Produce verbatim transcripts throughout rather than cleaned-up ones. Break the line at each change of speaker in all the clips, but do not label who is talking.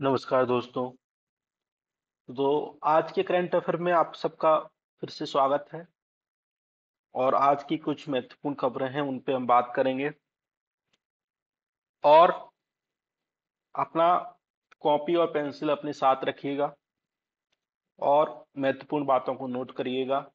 नमस्कार दोस्तों। तो आज के करंट अफेयर में आप सबका फिर से स्वागत है। और आज की कुछ महत्वपूर्ण खबरें हैं, उन पे हम बात करेंगे। और अपना कॉपी और पेंसिल अपने साथ रखिएगा और महत्वपूर्ण बातों को नोट करिएगा।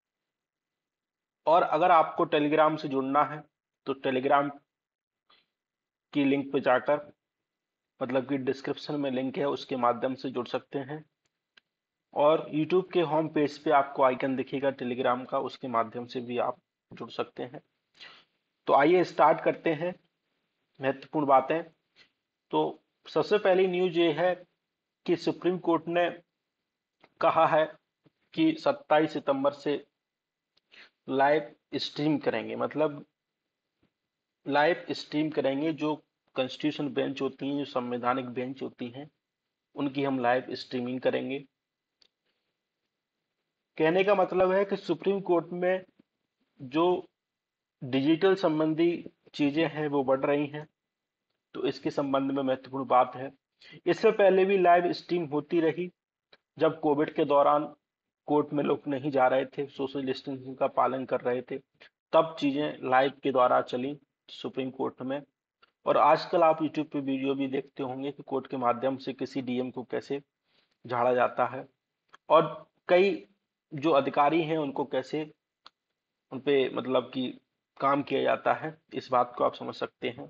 और अगर आपको टेलीग्राम से जुड़ना है तो टेलीग्राम की लिंक पे जाकर, मतलब कि डिस्क्रिप्शन में लिंक है, उसके माध्यम से जुड़ सकते हैं। और यूट्यूब के होम पेज पे आपको आइकन दिखेगा टेलीग्राम का, उसके माध्यम से भी आप जुड़ सकते हैं। तो आइए स्टार्ट करते हैं महत्वपूर्ण बातें। तो सबसे पहली न्यूज ये है कि सुप्रीम कोर्ट ने कहा है कि सत्ताईस सितंबर से लाइव स्ट्रीम करेंगे, मतलब लाइव स्ट्रीम करेंगे। जो कॉन्स्टिट्यूशन बेंच होती हैं, जो संवैधानिक बेंच होती हैं, उनकी हम लाइव स्ट्रीमिंग करेंगे। कहने का मतलब है कि सुप्रीम कोर्ट में जो डिजिटल संबंधी चीजें हैं वो बढ़ रही हैं, तो इसके संबंध में महत्वपूर्ण बात है। इससे पहले भी लाइव स्ट्रीम होती रही। जब कोविड के दौरान कोर्ट में लोग नहीं जा रहे थे, सोशल डिस्टेंसिंग का पालन कर रहे थे, तब चीजें लाइव के द्वारा चली सुप्रीम कोर्ट में। और आजकल आप यूट्यूब पे वीडियो भी देखते होंगे कि कोर्ट के माध्यम से किसी डीएम को कैसे झाड़ा जाता है, और कई जो अधिकारी हैं उनको कैसे उनपे मतलब कि काम किया जाता है। इस बात को आप समझ सकते हैं।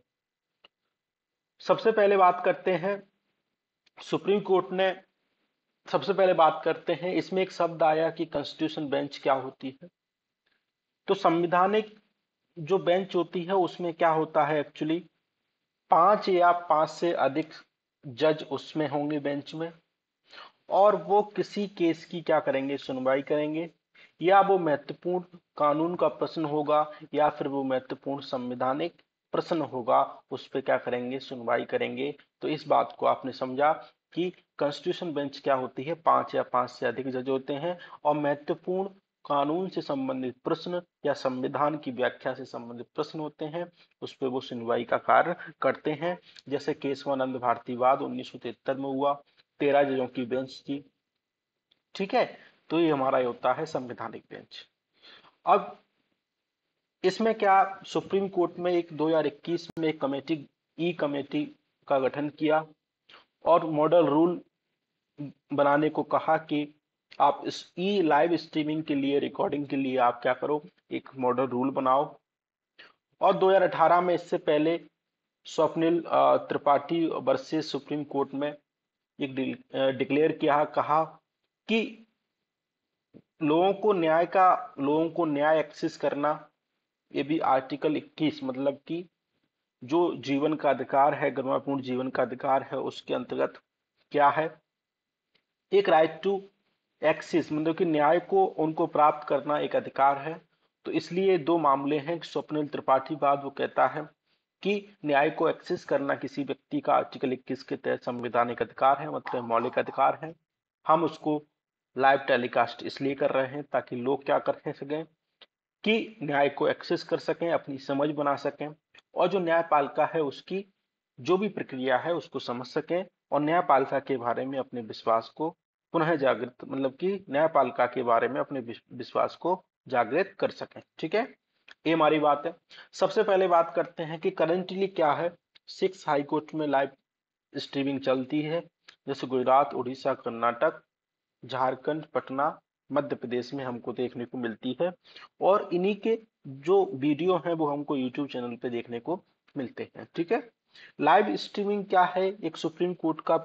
सबसे पहले बात करते हैं सुप्रीम कोर्ट ने सबसे पहले बात करते हैं, इसमें एक शब्द आया कि कॉन्स्टिट्यूशन बेंच क्या होती है। तो संवैधानिक जो बेंच होती है उसमें क्या होता है एक्चुअली, पांच या पांच से अधिक जज उसमें होंगे बेंच में। और वो किसी केस की क्या करेंगे, सुनवाई करेंगे। या वो महत्वपूर्ण कानून का प्रश्न होगा, या फिर वो महत्वपूर्ण संवैधानिक प्रश्न होगा, उस पे क्या करेंगे, सुनवाई करेंगे। तो इस बात को आपने समझा कि कॉन्स्टिट्यूशन बेंच क्या होती है, पांच या पांच से अधिक जज होते हैं और महत्वपूर्ण कानून से संबंधित प्रश्न या संविधान की व्याख्या से संबंधित प्रश्न होते हैं, उस पर वो सुनवाई का कार्य करते हैं। जैसे केशवानंद भारतीवाद उन्नीस सौ तिहत्तर में हुआ, तेरह जजों की बेंच थी। ठीक है। तो ये हमारा ये होता है संवैधानिक बेंच। अब इसमें क्या, सुप्रीम कोर्ट में एक दो हज़ार इक्कीस में एक कमेटी, ई कमेटी का गठन किया और मॉडल रूल बनाने को कहा कि आप इस ई लाइव स्ट्रीमिंग के लिए, रिकॉर्डिंग के लिए आप क्या करो, एक मॉडल रूल बनाओ। और दो हज़ार अठारह में इससे पहले स्वप्निल अ, त्रिपाठी वर्सेस सुप्रीम कोर्ट में एक डिक्लेयर किया, कहा कि लोगों को न्याय का लोगों को न्याय एक्सेस करना, ये भी आर्टिकल इक्कीस, मतलब कि जो जीवन का अधिकार है, गरिमापूर्ण जीवन का अधिकार है, उसके अंतर्गत क्या है, एक राइट टू एक्सेस, मतलब कि न्याय को उनको प्राप्त करना एक अधिकार है। तो इसलिए दो मामले हैं। स्वप्निल त्रिपाठी बाद वो कहता है कि न्याय को एक्सेस करना किसी व्यक्ति का आर्टिकल इक्कीस के तहत संवैधानिक अधिकार है, मतलब मौलिक अधिकार है। हम उसको लाइव टेलीकास्ट इसलिए कर रहे हैं ताकि लोग क्या कर सकें, कि न्याय को एक्सेस कर सकें, अपनी समझ बना सकें, और जो न्यायपालिका है उसकी जो भी प्रक्रिया है उसको समझ सकें, और न्यायपालिका के बारे में अपने विश्वास को पुनः जागृत, मतलब कि न्यायपालिका के बारे में अपने विश्वास को जागृत कर सकें। ठीक है, ये हमारी बात है। सबसे पहले बात करते हैं कि करंटली क्या है। सिक्स हाई कोर्ट में लाइव स्ट्रीमिंग चलती है, जैसे गुजरात, उड़ीसा, कर्नाटक, झारखंड, पटना, मध्य प्रदेश में हमको देखने को मिलती है। और इन्हीं के जो वीडियो हैं वो हमको यूट्यूब चैनल पे देखने को मिलते हैं। ठीक है। लाइव स्ट्रीमिंग क्या है, एक सुप्रीम कोर्ट का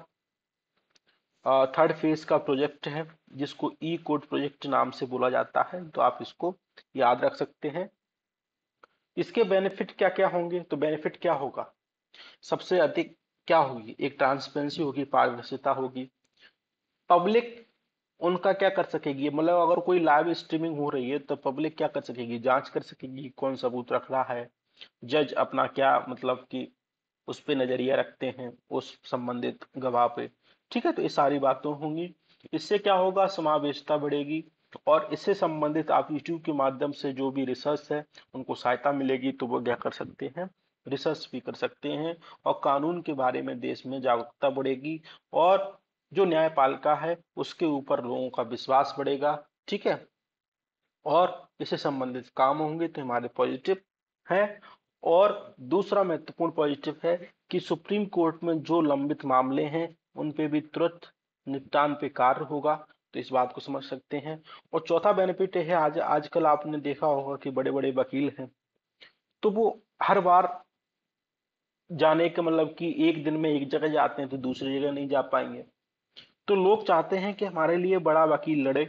थर्ड फेज का प्रोजेक्ट है, जिसको ई कोर्ट प्रोजेक्ट नाम से बोला जाता है। तो आप इसको याद रख सकते हैं। इसके बेनिफिट क्या क्या होंगे, तो बेनिफिट क्या होगा, सबसे अधिक क्या होगी, एक ट्रांसपेरेंसी होगी, पारदर्शिता होगी। पब्लिक उनका क्या कर सकेगी, मतलब अगर कोई लाइव स्ट्रीमिंग हो रही है तो पब्लिक क्या कर सकेगी, जांच कर सकेगी कौन सबूत रख रहा है, जज अपना क्या मतलब कि उस पे नजरिया रखते हैं उस संबंधित गवाह पे। ठीक है, तो ये सारी बातें होंगी। इससे क्या होगा, समावेशिता बढ़ेगी। और इससे संबंधित आप यूट्यूब के माध्यम से जो भी रिसर्च है उनको सहायता मिलेगी, तो वो क्या कर सकते हैं, रिसर्च भी कर सकते हैं और कानून के बारे में देश में जागरूकता बढ़ेगी और जो न्यायपालिका है उसके ऊपर लोगों का विश्वास बढ़ेगा। ठीक है, और इससे संबंधित काम होंगे तो हमारे पॉजिटिव है। और दूसरा महत्वपूर्ण पॉजिटिव है कि सुप्रीम कोर्ट में जो लंबित मामले हैं उन पे भी तुरंत निपटान पे कार्य होगा, तो इस बात को समझ सकते हैं। और चौथा बेनिफिट है, आज आजकल आपने देखा होगा कि बड़े बड़े वकील हैं तो वो हर बार जाने के मतलब कि एक दिन में एक जगह जाते हैं तो दूसरी जगह नहीं जा पाएंगे, तो लोग चाहते हैं कि हमारे लिए बड़ा वकील लड़े,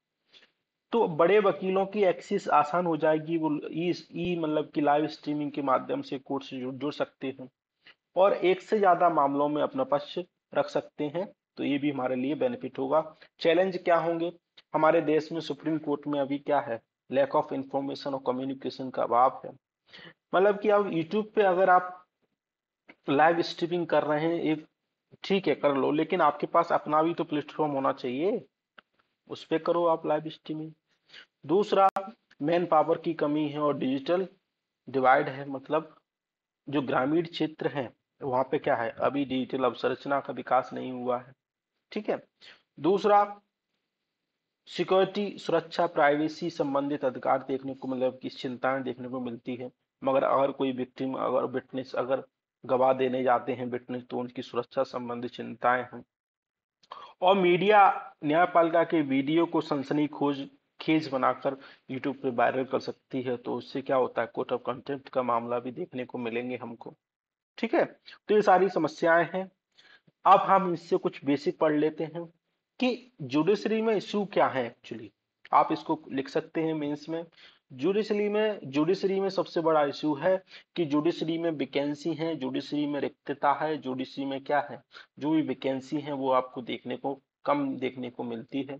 तो बड़े वकीलों की एक्सेस आसान हो जाएगी, वो ई ई मतलब कि लाइव स्ट्रीमिंग के माध्यम से कोर्ट से जुड़ जुड़ सकते हैं और एक से ज्यादा मामलों में अपना पक्ष रख सकते हैं, तो ये भी हमारे लिए बेनिफिट होगा। चैलेंज क्या होंगे? हमारे देश में सुप्रीम कोर्ट में अभी क्या है, लैक ऑफ इंफॉर्मेशन और कम्युनिकेशन का अभाव है। मतलब कि अब यूट्यूब पे अगर आप लाइव स्ट्रीमिंग कर रहे हैं, एक ठीक है कर लो, लेकिन आपके पास अपना भी तो प्लेटफॉर्म होना चाहिए, उस पे करो आप लाइव स्ट्रीमिंग। दूसरा, मैन पावर की कमी है और डिजिटल डिवाइड है, मतलब जो ग्रामीण क्षेत्र है वहां पे क्या है, अभी डिजिटल अवसंरचना का विकास नहीं हुआ है। ठीक है। दूसरा, सिक्योरिटी, सुरक्षा, प्राइवेसी संबंधित अधिकार देखने को मतलब की चिंताएं देखने को मिलती है, मगर अगर कोई विक्टिम अगर विटनेस अगर गवाह देने जाते हैं विटनेस तो उनकी सुरक्षा संबंधी चिंताएं हैं। और मीडिया न्यायपालिका के वीडियो को सनसनीखेज खेज बनाकर यूट्यूब पे वायरल कर सकती है, तो उससे क्या होता है, कोर्ट ऑफ कंटेम्प्ट का मामला भी देखने को मिलेंगे हमको। ठीक है, तो ये सारी समस्याएं हैं। अब हम इससे कुछ बेसिक पढ़ लेते हैं कि जुडिशरी में इशू क्या है एक्चुअली। आप इसको लिख सकते हैं मेंस में। जुडिशरी में जुडिशरी में सबसे बड़ा इशू है कि जुडिशरी में वैकेंसी है, जुडिशरी में रिक्तता है, जुडिशरी में क्या है, जो भी वैकेंसी है वो आपको देखने को कम देखने को मिलती है।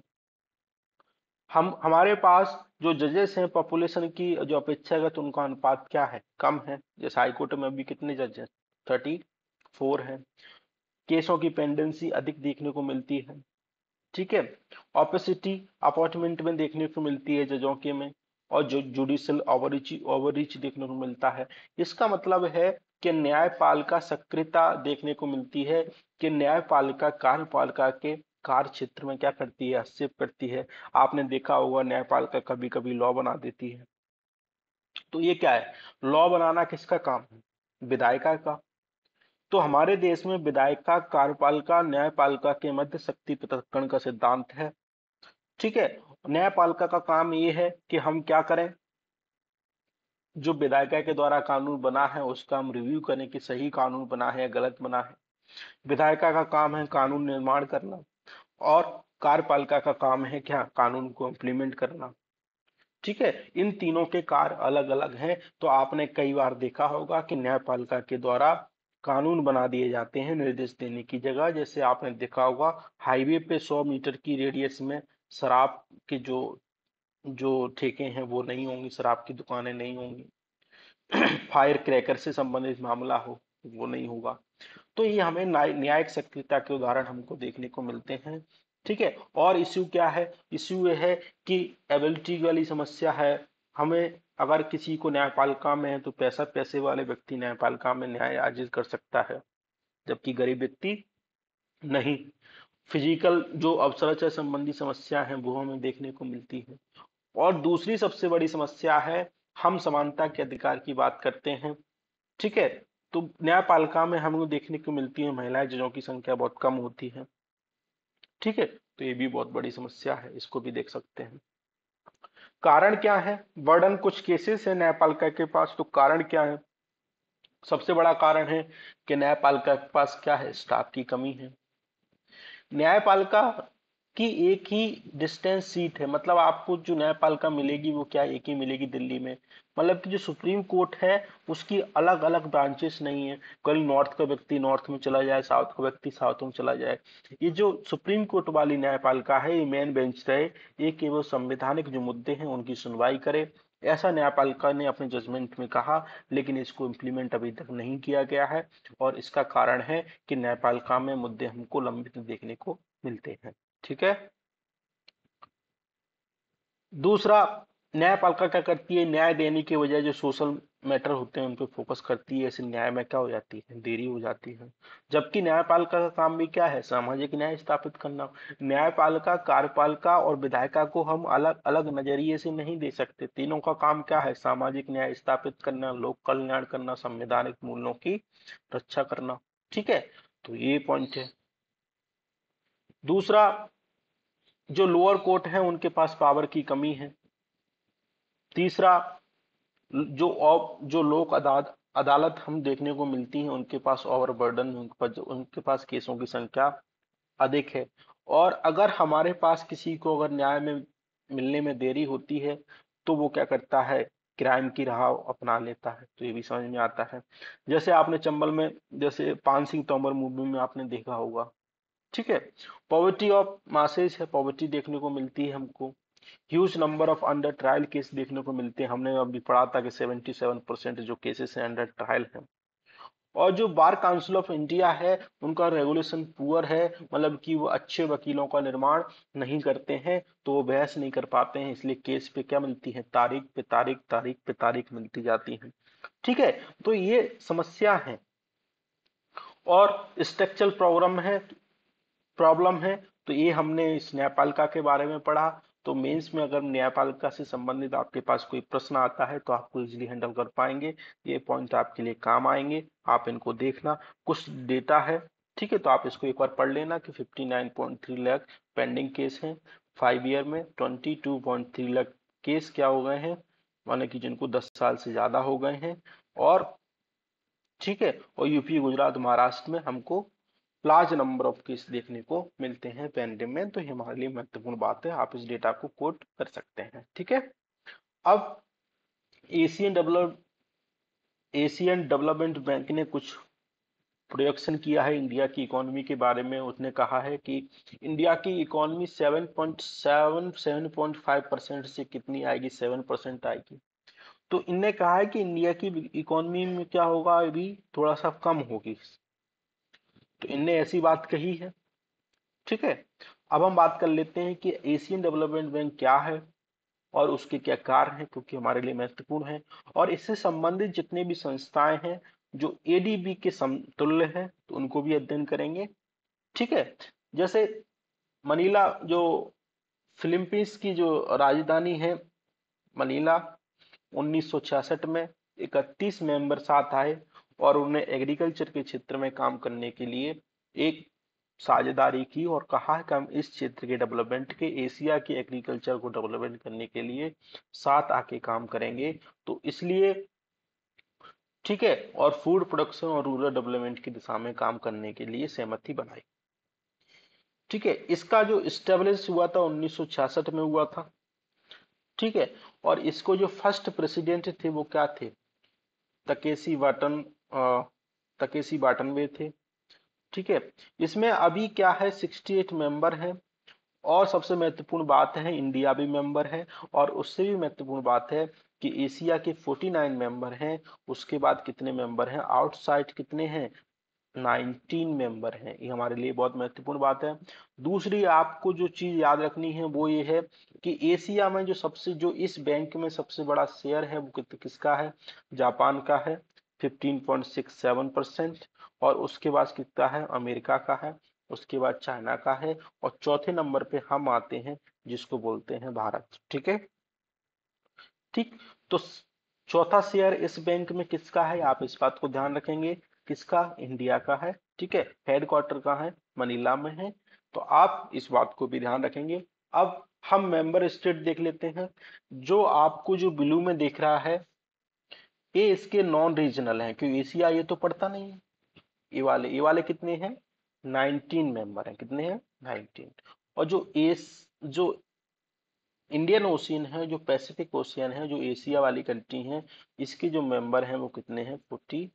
हम हमारे पास जो जजेस हैं पॉपुलेशन की जो अपेक्षागत उनका अनुपात क्या है, कम है। जैसे हाईकोर्ट में अभी कितने जज हैं, थर्टी फोर है। केसों की पेंडेंसी अधिक देखने को मिलती है। ठीक है, ऑपेसिटी अपॉइंटमेंट में देखने को मिलती है जजों के में, और जो जुडिशियल ओवररीच ओवररीच देखने को मिलता है। इसका मतलब है कि न्यायपालिका सक्रियता देखने को मिलती है, कि न्यायपालिका कार्यपालिका के कार्य क्षेत्र में क्या करती है, हस्तक्षेप करती है। आपने देखा होगा न्यायपालिका कभी कभी लॉ बना देती है, तो ये क्या है, लॉ बनाना किसका काम है, विधायिका का। तो हमारे देश में विधायिका कार्यपालिका न्यायपालिका के मध्य शक्ति पृथक्करण का सिद्धांत है। ठीक है, न्यायपालिका का काम ये है कि हम क्या करें, जो विधायिका के द्वारा कानून बना है उसका हम रिव्यू करें कि सही कानून बना है या गलत बना है। विधायिका का काम है कानून निर्माण करना, और कार्यपालिका का काम है क्या, कानून को इम्प्लीमेंट करना। ठीक है, इन तीनों के कार्य अलग अलग हैं। तो आपने कई बार देखा होगा कि न्यायपालिका के द्वारा कानून बना दिए जाते हैं निर्देश देने की जगह। जैसे आपने देखा होगा हाईवे पे सौ मीटर की रेडियस में शराब के जो जो ठेके हैं वो नहीं होंगी, शराब की दुकानें नहीं होंगी। फायर क्रैकर से संबंधित मामला हो वो नहीं होगा। तो ये हमें न्याय- न्यायिक सक्रियता के उदाहरण हमको देखने को मिलते हैं। ठीक है, और इश्यू क्या है, इश्यू ये है कि एबिलिटी वाली समस्या है। हमें अगर किसी को न्यायपालिका में है तो पैसा पैसे वाले व्यक्ति न्यायपालिका में न्याय अर्जित कर सकता है, जबकि गरीब व्यक्ति नहीं। फिजिकल जो अवसरचा संबंधी समस्या है वो हमें देखने को मिलती है। और दूसरी सबसे बड़ी समस्या है, हम समानता के अधिकार की बात करते हैं। ठीक है, तो न्यायपालिका में हमें देखने को मिलती है महिलाएं जजों की संख्या बहुत कम होती है। ठीक है, तो ये भी बहुत बड़ी समस्या है, इसको भी देख सकते हैं। कारण क्या है, बर्डन कुछ केसेस है न्यायपालिका के पास, तो कारण क्या है, सबसे बड़ा कारण है कि न्यायपालिका के पास क्या है, स्टाफ की कमी है। न्यायपालिका की एक ही डिस्टेंस सीट है, मतलब आपको जो न्यायपालिका मिलेगी वो क्या एक ही मिलेगी दिल्ली में। मतलब कि जो सुप्रीम कोर्ट है उसकी अलग अलग ब्रांचेस नहीं है, कल नॉर्थ का व्यक्ति नॉर्थ में चला जाए, साउथ का व्यक्ति साउथ में चला जाए। ये जो सुप्रीम कोर्ट वाली न्यायपालिका है ये मेन बेंच रहे, ये केवल संवैधानिक जो मुद्दे हैं उनकी सुनवाई करे, ऐसा न्यायपालिका ने अपने जजमेंट में कहा। लेकिन इसको इम्प्लीमेंट अभी तक नहीं किया गया है, और इसका कारण है कि न्यायपालिका में मुद्दे हमको लंबित देखने को मिलते हैं। ठीक है। दूसरा, न्यायपालिका क्या करती है, न्याय देने के बजाय जो सोशल मैटर होते हैं उन पे फोकस करती है, ऐसे न्याय में क्या हो जाती है, देरी हो जाती है। जबकि न्यायपालिका का काम भी क्या है, सामाजिक न्याय स्थापित करना। न्यायपालिका, कार्यपालिका और विधायिका को हम अलग अलग नजरिए से नहीं दे सकते। तीनों का काम क्या है, सामाजिक न्याय स्थापित करना, लोक कल्याण करना, संवैधानिक मूल्यों की रक्षा करना। ठीक है, तो ये पॉइंट है। दूसरा, जो लोअर कोर्ट है उनके पास पावर की कमी है। तीसरा, जो औ- जो लोक अदालत अदालत हम देखने को मिलती हैं उनके पास ओवरबर्डन, उनके पास उनके पास केसों की संख्या अधिक है। और अगर हमारे पास किसी को अगर न्याय में मिलने में देरी होती है तो वो क्या करता है, क्राइम की राह अपना लेता है। तो ये भी समझ में आता है। जैसे आपने चंबल में, जैसे पान सिंह तोमर मूवी में आपने देखा होगा। ठीक है, पॉवर्टी ऑफ मासेज है, पॉवर्टी देखने को मिलती है हमको। Huge number of under trial case देखने को मिलते हैं। हमने अभी पढ़ा था कि सेवेंटी सेवन परसेंट जो केसेस हैं अंडर ट्रायल हैं। और जो बार काउंसिल ऑफ इंडिया है उनका रेगुलेशन पुअर है, मतलब कि वो अच्छे वकीलों का निर्माण नहीं करते हैं, तो वो बहस नहीं कर पाते हैं, इसलिए केस पे क्या मिलती है, तारीख पे तारीख, तारीख पे तारीख मिलती जाती है। ठीक है, तो ये समस्या है। और स्ट्रक्चरल प्रॉब्लम है प्रॉब्लम है तो ये हमने इस न्यायपालिका के बारे में पढ़ा। तो मेंस में अगर न्यायपालिका से संबंधित आपके पास कोई प्रश्न आता है तो आपको इजीली हैंडल कर पाएंगे। ये पॉइंट आपके लिए काम आएंगे, आप इनको देखना। कुछ डेटा है, ठीक है, तो आप इसको एक बार पढ़ लेना कि fifty nine point three lakh pending case हैं। फाइव ईयर में twenty two point three lakh case क्या हो गए हैं, माने कि जिनको दस साल से ज्यादा हो गए हैं। और ठीक है, और यूपी, गुजरात, महाराष्ट्र में हमको लार्ज नंबर ऑफ केस देखने को मिलते हैं पेंडिंग में। तो ये हमारे लिए महत्वपूर्ण बात है, आप इस डेटा को कोट कर सकते हैं। ठीक है, अब Asian develop Asian development bank ने कुछ प्रोजेक्शन किया है इंडिया की इकोनॉमी के बारे में। उसने कहा है कि इंडिया की economy seven point seven seven point five percent से कितनी आएगी, सेवन परसेंट आएगी। तो इनने कहा है कि इंडिया की इकोनॉमी में क्या होगा, अभी थोड़ा सा कम होगी। तो इनने ऐसी बात कही है। ठीक है, अब हम बात कर लेते हैं कि एशियन डेवलपमेंट बैंक क्या है और उसके क्या कार्य हैं, क्योंकि हमारे लिए महत्वपूर्ण है। और इससे संबंधित जितने भी संस्थाएं हैं जो एडीबी के समतुल्य है, तो उनको भी अध्ययन करेंगे। ठीक है, जैसे मनीला, जो फिलीपींस की जो राजधानी है मनीला, उन्नीस सौ छियासठ में इकतीस मेंबर साथ आए और उन्हें एग्रीकल्चर के क्षेत्र में काम करने के लिए एक साझेदारी की और कहा कि हम इस क्षेत्र के डेवलपमेंट के, एशिया के एग्रीकल्चर को डेवलपमेंट करने के लिए साथ आके काम करेंगे। तो इसलिए, ठीक है, और फूड प्रोडक्शन और रूरल डेवलपमेंट की दिशा में काम करने के लिए सहमति बनाई। ठीक है, इसका जो इस्टेब्लिश हुआ था उन्नीस सौ छियासठ में हुआ था। ठीक है, और इसको जो फर्स्ट प्रेसिडेंट थे वो क्या थे, तकेसी वाटन अ, तकेसी वाटनबे थे। ठीक है, इसमें अभी क्या है, सिक्सटी एट मेंबर हैं। और सबसे महत्वपूर्ण बात है, इंडिया भी मेंबर है। और उससे भी महत्वपूर्ण बात है कि एशिया के फोर्टी नाइन मेंबर हैं। उसके बाद कितने मेंबर हैं आउटसाइड, कितने हैं, नाइनटीन मेंबर हैं। ये हमारे लिए बहुत महत्वपूर्ण बात है। दूसरी आपको जो चीज याद रखनी है वो ये है कि एशिया में जो सबसे, जो इस बैंक में सबसे बड़ा शेयर है वो कित, किसका है, जापान का है, fifteen point six seven percent. और उसके बाद कितना है, अमेरिका का है। उसके बाद चाइना का है। और चौथे नंबर पे हम आते हैं, जिसको बोलते हैं भारत। ठीक है, ठीक। तो चौथा शेयर इस बैंक में किसका है, आप इस बात को ध्यान रखेंगे, किसका, इंडिया का है। ठीक है, हेडक्वार्टर कहाँ है, मनीला में है। तो आप इस बात को भी ध्यान रखेंगे। अब हम मेंबर स्टेट देख लेते हैं। जो आपको जो ब्लू में दिख रहा है, ये इसके नॉन रीजनल हैं, क्योंकि एशिया ये तो पड़ता नहीं है। ये वाले ये वाले कितने हैं, नाइनटीन मेंबर हैं। कितने हैं, नाइनटीन। और जो एस जो इंडियन ओशियन है, जो पैसिफिक ओशियन है, जो एशिया वाली कंट्री है, इसके जो मेंबर हैं वो कितने हैं, फोर्टी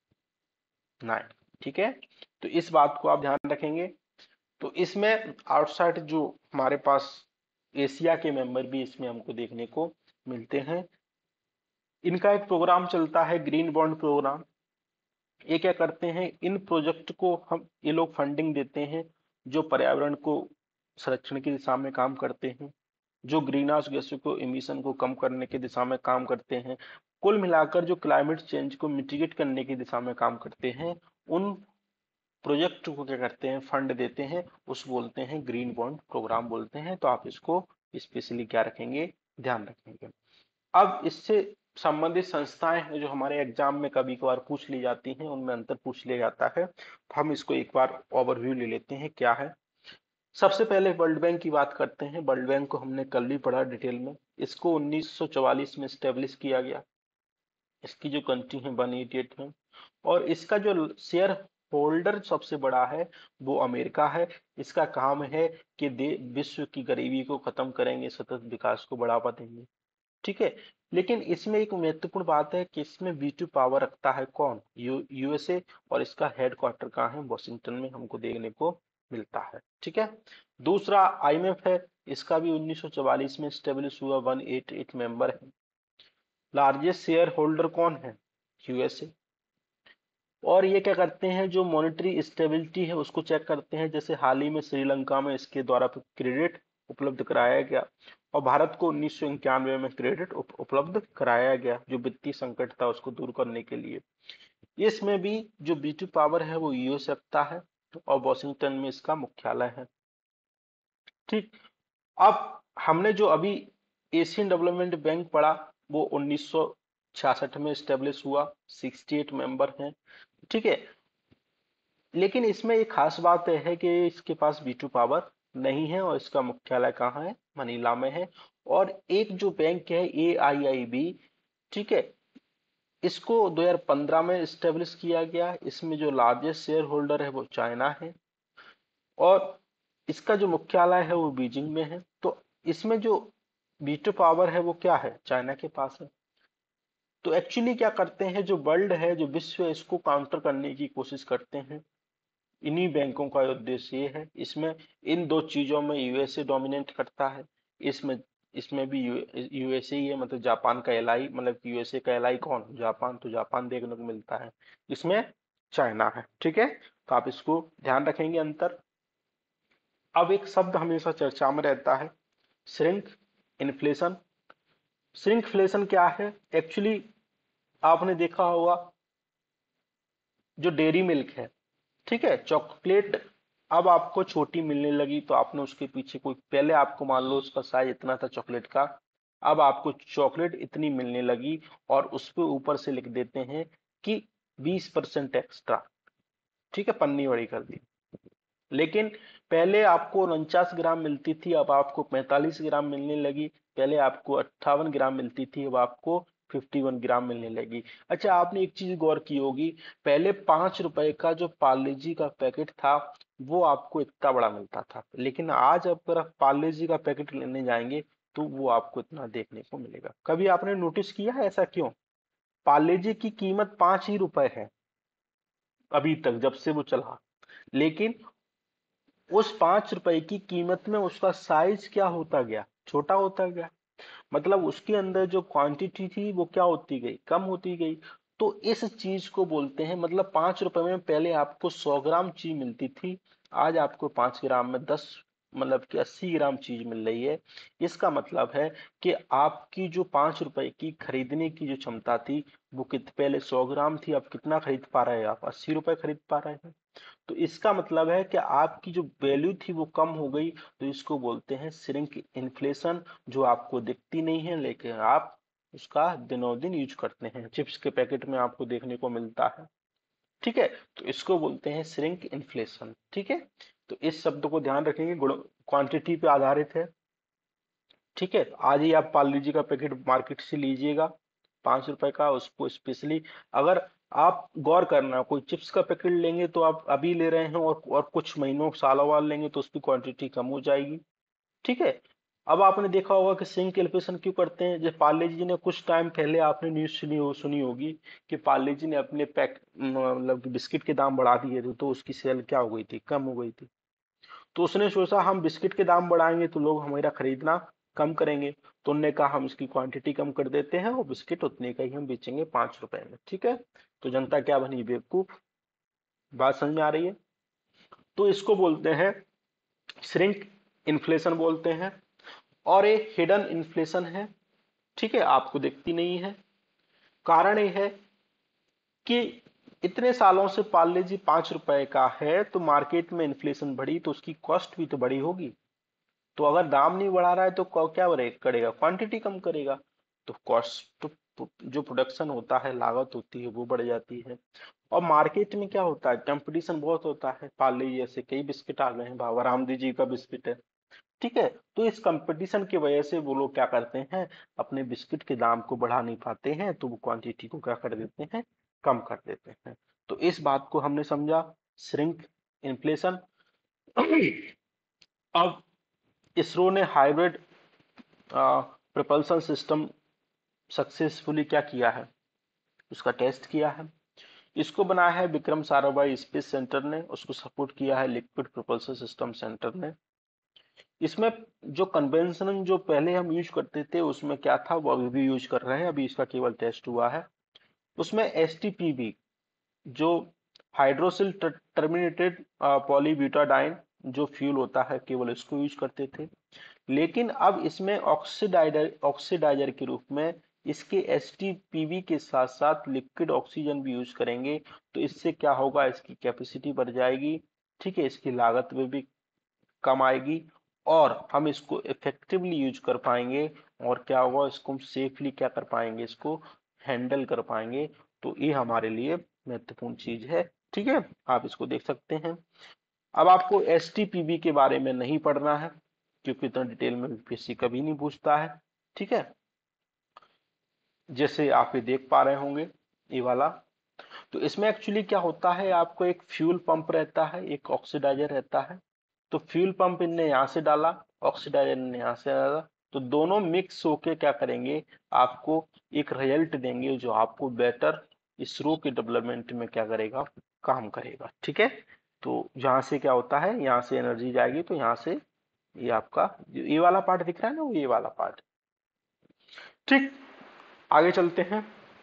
नाइन। ठीक है, तो इस बात को आप ध्यान रखेंगे। तो इसमें आउटसाइड जो हमारे पास एशिया के मेंबर भी इसमें हमको देखने को मिलते हैं। इनका एक प्रोग्राम चलता है, ग्रीन बॉन्ड प्रोग्राम। ये क्या करते हैं, इन प्रोजेक्ट को हम ये लोग फंडिंग देते हैं जो पर्यावरण को संरक्षण की दिशा में काम करते हैं। जो ग्रीन हाउस गैसों को इमिशन को कम करने की दिशा में काम करते हैं, कुल मिलाकर जो क्लाइमेट चेंज को मिटिगेट करने की दिशा में काम करते हैं, उन प्रोजेक्ट को क्या करते हैं, फंड देते हैं, उस बोलते हैं ग्रीन बॉन्ड प्रोग्राम बोलते हैं। तो आप इसको स्पेशली क्या रखेंगे, ध्यान रखेंगे। अब इससे संबंधित संस्थाएं हैं जो हमारे एग्जाम में कभी कभार पूछ ली जाती हैं, उनमें अंतर पूछ लिया जाता है, तो हम इसको एक बार ओवरव्यू ले लेते हैं क्या है। सबसे पहले वर्ल्ड बैंक की बात करते हैं। वर्ल्ड बैंक को हमने कल ही पढ़ा डिटेल में। इसको उन्नीस सौ चौवालीस में स्टेब्लिश किया गया। इसकी जो कंट्री है वन एटी एट में, और इसका जो शेयर होल्डर सबसे बड़ा है वो अमेरिका है। इसका काम है कि दे विश्व की गरीबी को खत्म करेंगे, सतत विकास को बढ़ावा देंगे। ठीक है। लेकिन इसमें एक महत्वपूर्ण बात है कि इसमें वीटो पावर रखता है कौन, यू यूएसए, और इसका हेडक्वार्टर कहाँ है, वॉशिंगटन में हमको देखने को मिलता है। ठीक है। दूसरा आईएमएफ है। इसका भी उन्नीस सौ चौवालीस में स्टेब्लिश हुआ, वन एटी एट मेंबर है। लार्जेस्ट शेयर होल्डर कौन है, यूएसए। और ये क्या करते हैं, जो मॉनेटरी स्टेबिलिटी है उसको चेक करते हैं। जैसे हाल ही में श्रीलंका में इसके द्वारा क्रेडिट उपलब्ध कराया गया, और भारत को उन्नीस सौ इक्यानवे में क्रेडिट उप, उपलब्ध कराया गया, जो वित्तीय संकट था उसको दूर करने के लिए। इसमें भी जो बीटू पावर है वो यूएस रखता है, और वॉशिंगटन में इसका मुख्यालय है। ठीक। अब हमने जो अभी एशियन डेवलपमेंट बैंक पढ़ा, वो उन्नीस सौ छियासठ में स्टेब्लिश हुआ, अड़सठ मेंबर हैं। ठीक है। लेकिन इसमें एक खास बात यह है कि इसके पास वीटो पावर नहीं है, और इसका मुख्यालय कहाँ है, मनीला में है। और एक जो बैंक है ए आई आई बी, ठीक है, इसको दो हज़ार पंद्रह में स्टेब्लिश किया गया। इसमें जो लार्जेस्ट शेयर होल्डर है वो चाइना है, और इसका जो मुख्यालय है वो बीजिंग में है। तो इसमें जो वीटो पावर है वो क्या है, चाइना के पास है। तो एक्चुअली क्या करते हैं, जो वर्ल्ड है, जो विश्व है, इसको काउंटर करने की कोशिश करते हैं। इन्हीं बैंकों का उद्देश्य ये है। इसमें इन दो चीजों में यूएसए डोमिनेट करता है। इसमें इसमें भी यूएसए ही है, मतलब जापान का एलाई, मतलब यूएसए का एलाई कौन, जापान, तो जापान देखने को मिलता है। इसमें चाइना है। ठीक है। तो आप इसको ध्यान रखेंगे अंतर। अब एक शब्द हमेशा चर्चा में रहता है, श्रिंक इन्फ्लेशन। श्रिंकफ्लेशन क्या है एक्चुअली, आपने देखा होगा जो डेयरी मिल्क है, ठीक है, चॉकलेट अब आपको छोटी मिलने लगी, तो आपने उसके पीछे कोई, पहले आपको मान लो उसका साइज इतना था चॉकलेट का, अब आपको चॉकलेट इतनी मिलने लगी, और उस पे ऊपर से लिख देते हैं कि बीस परसेंट एक्स्ट्रा। ठीक है, पन्नी बड़ी कर दी। लेकिन पहले आपको उनचास ग्राम मिलती थी, अब आपको पैंतालीस ग्राम मिलने लगी। पहले आपको अट्ठावन ग्राम मिलती थी, अब आपको इक्यावन ग्राम मिलने लगी। अच्छा, आपने एक चीज गौर की होगी, पहले पांच रुपए का जो पार्ले जी का पैकेट था वो आपको इतना बड़ा मिलता था, लेकिन आज अगर आप पार्ले जी का पैकेट लेने जाएंगे तो वो आपको इतना देखने को मिलेगा। कभी आपने नोटिस किया है ऐसा क्यों? पार्ले जी की कीमत पांच ही रुपए है अभी तक, जब से वो चला। लेकिन उस पांच रुपए की कीमत में उसका साइज क्या होता गया, छोटा होता गया। मतलब उसके अंदर जो क्वांटिटी थी वो क्या होती गई, कम होती गई। तो इस चीज को बोलते हैं, मतलब पांच रुपए में पहले आपको सौ ग्राम चीज मिलती थी, आज आपको पांच ग्राम में दस, मतलब कि अस्सी ग्राम चीज मिल रही है। इसका मतलब है कि आपकी जो पांच रुपए की खरीदने की जो क्षमता थी वो कित पहले सौ ग्राम थी, अब कितना खरीद पा रहे हैं आप, अस्सी रुपए खरीद पा रहे हैं। तो इसका मतलब है कि आपकी जो वैल्यू थी वो कम हो गई। तो इसको बोलते हैं श्रिंक इन्फ्लेशन, जो आपको दिखती नहीं है लेकिन आप उसका दिनों दिन यूज करते हैं, चिप्स के पैकेट में आपको देखने को मिलता है। ठीक है। तो इसको बोलते हैं श्रिंक इन्फ्लेशन। ठीक है। तो इस शब्द को ध्यान रखेंगे, गुण क्वांटिटी पे आधारित है। ठीक है। तो आज ही आप पार्ले जी का पैकेट मार्केट से लीजिएगा, पांच रुपए का, उसको स्पेशली अगर आप गौर करना, कोई चिप्स का पैकेट लेंगे तो आप अभी ले रहे हैं, और और कुछ महीनों सालों बाद लेंगे तो उसकी क्वांटिटी कम हो जाएगी। ठीक है। अब आपने देखा होगा कि सिंक कैलकुलेशन क्यों करते हैं। जब पार्ले जी ने कुछ टाइम पहले, आपने न्यूज सुनी हो सुनी होगी कि पार्ले जी ने अपने पैक, मतलब कि बिस्किट के दाम बढ़ा दिए थे, तो उसकी सेल क्या हो गई थी, कम हो गई थी। तो उसने सोचा हम बिस्किट के दाम बढ़ाएंगे तो लोग हमारा खरीदना कम करेंगे, तो उनने कहा हम इसकी क्वांटिटी कम कर देते हैं, और बिस्किट उतने का ही हम बेचेंगे, पांच रुपए में। ठीक है। तो जनता क्या बनी, बेवकूफ। बात समझ में आ रही है? तो इसको बोलते हैं श्रिंक इन्फ्लेशन बोलते हैं। और एक हिडन इन्फ्लेशन है, ठीक है, आपको दिखती नहीं है। कारण ये है कि इतने सालों से पार्ले जी पांच रुपए का है, तो मार्केट में इन्फ्लेशन बढ़ी तो उसकी कॉस्ट भी तो बढ़ी होगी। तो अगर दाम नहीं बढ़ा रहा है तो क- क्या बढ़े- करेगा, क्वांटिटी कम करेगा, तो कॉस्ट, जो प्रोडक्शन होता है, लागत होती है, वो बढ़ जाती है। और मार्केट में क्या होता है, कंपटीशन बहुत होता है। पार्ले जी जैसे कई बिस्किट आ गए हैं, बाबा रामदेव जी का बिस्किट है, ठीक है। तो इस कंपटीशन की वजह से वो लोग क्या करते हैं, अपने बिस्किट के दाम को बढ़ा नहीं पाते हैं, तो वो क्वांटिटी को क्या कर देते हैं, कम कर देते हैं। तो इस बात को हमने समझा, श्रिंक इन्फ्लेशन। अब इसरो ने हाइब्रिड प्रपल्सन सिस्टम सक्सेसफुली क्या किया है, उसका टेस्ट किया है। इसको बनाया है विक्रम साराभाई स्पेस सेंटर ने, उसको सपोर्ट किया है लिक्विड प्रोपल्सन सिस्टम सेंटर ने। इसमें जो कन्वेंशन जो पहले हम यूज करते थे उसमें क्या था, वो अभी भी यूज कर रहे हैं, अभी इसका केवल टेस्ट हुआ है। उसमें एस टी पी बी, जो हाइड्रोसिल टर्मिनेटेड पॉलीब्यूटाडाइन जो फ्यूल होता है, केवल इसको यूज करते थे। लेकिन अब इसमें ऑक्सीडाइजर ऑक्सीडाइजर के रूप में इसके एस टी पी बी के साथ साथ लिक्विड ऑक्सीजन भी यूज करेंगे। तो इससे क्या होगा, इसकी कैपेसिटी बढ़ जाएगी, ठीक है, इसकी लागत में भी कम आएगी, और हम इसको इफेक्टिवली यूज कर पाएंगे। और क्या होगा, इसको हम सेफली क्या कर पाएंगे, इसको हैंडल कर पाएंगे। तो ये हमारे लिए महत्वपूर्ण चीज है, ठीक है, आप इसको देख सकते हैं। अब आपको एस टी पी बी के बारे में नहीं पढ़ना है, क्योंकि इतना डिटेल में यू पी एस सी कभी नहीं पूछता है, ठीक है। जैसे आप ये देख पा रहे होंगे, ये वाला, तो इसमें एक्चुअली क्या होता है, आपको एक फ्यूल पंप रहता है, एक ऑक्सीडाइजर रहता है। तो फ्यूल पंप इनने यहाँ से डाला, ऑक्सीडाइजर ने यहाँ से डाला, तो दोनों मिक्स होके क्या करेंगे, आपको एक रिजल्ट देंगे जो आपको बेटर इसरो के डेवलपमेंट में क्या करेगा, काम करेगा, ठीक है। तो यहाँ से क्या होता है, यहाँ से एनर्जी जाएगी, तो यहाँ से ये आपका ये वाला पार्ट दिख रहा है ना, वो ये वाला पार्ट, ठीक। आगे चलते हैं।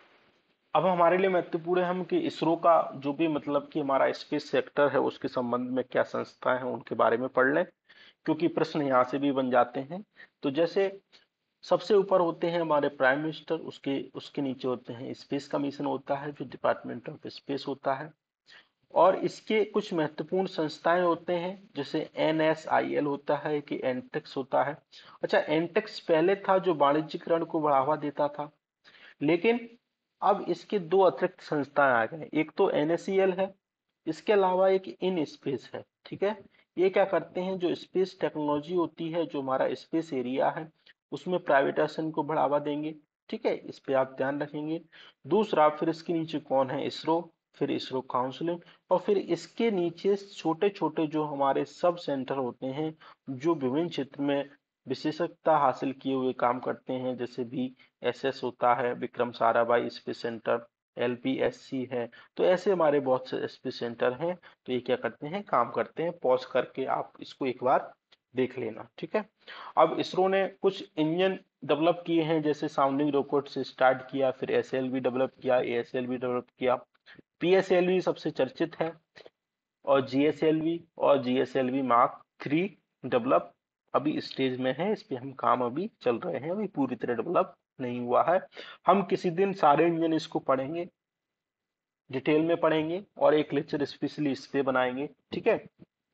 अब हमारे लिए महत्वपूर्ण है हम कि इसरो का जो भी मतलब कि हमारा स्पेस सेक्टर है उसके संबंध में क्या संस्थाएं हैं उनके बारे में पढ़ लें, क्योंकि प्रश्न यहाँ से भी बन जाते हैं। तो जैसे सबसे ऊपर होते हैं हमारे प्राइम मिनिस्टर, उसके उसके नीचे होते हैं स्पेस कमीशन होता है, जो डिपार्टमेंट ऑफ स्पेस होता है। और इसके कुछ महत्वपूर्ण संस्थाएं होते हैं, जैसे एन एस आई एल होता है, कि एंटेक्स होता है। अच्छा, एंटेक्स पहले था जो वाणिज्यिकरण को बढ़ावा देता था, लेकिन अब इसके दो अतिरिक्त संस्थाएं आ गए, एक तो एन एस ई एल है, इसके अलावा एक इन स्पेस है, ठीक है। ये क्या करते हैं, जो स्पेस टेक्नोलॉजी होती है, जो हमारा स्पेस एरिया है, उसमें प्राइवेटाइजेशन को बढ़ावा देंगे, ठीक है, इस पे आप ध्यान रखेंगे। दूसरा, फिर इसके नीचे कौन है, इसरो, फिर इसरो काउंसिलिंग, और फिर इसके नीचे छोटे छोटे जो हमारे सब सेंटर होते हैं, जो विभिन्न क्षेत्र में विशेषज्ञता हासिल किए हुए काम करते हैं, जैसे भी एस एस होता है, Vikram Sarabhai space centre, L P S C है। तो ऐसे हमारे बहुत से स्पेस सेंटर हैं, तो ये क्या करते हैं, काम करते हैं। पॉज करके आप इसको एक बार देख लेना, ठीक है। अब इसरो ने कुछ इंजन डेवलप किए हैं, जैसे साउंडिंग रॉकेट से स्टार्ट किया, फिर एस एल वी डेवलप किया, A S L V develop किया, पी एस एल वी सबसे चर्चित है, और जी एस एल वी और G S L V mark three develop अभी स्टेज में है, इस पे हम काम अभी चल रहे हैं, अभी पूरी तरह डेवलप नहीं हुआ है। हम किसी दिन सारे इंजन इसको पढ़ेंगे, डिटेल में पढ़ेंगे, और एक लेक्चर स्पेशली इस पे बनाएंगे, ठीक है।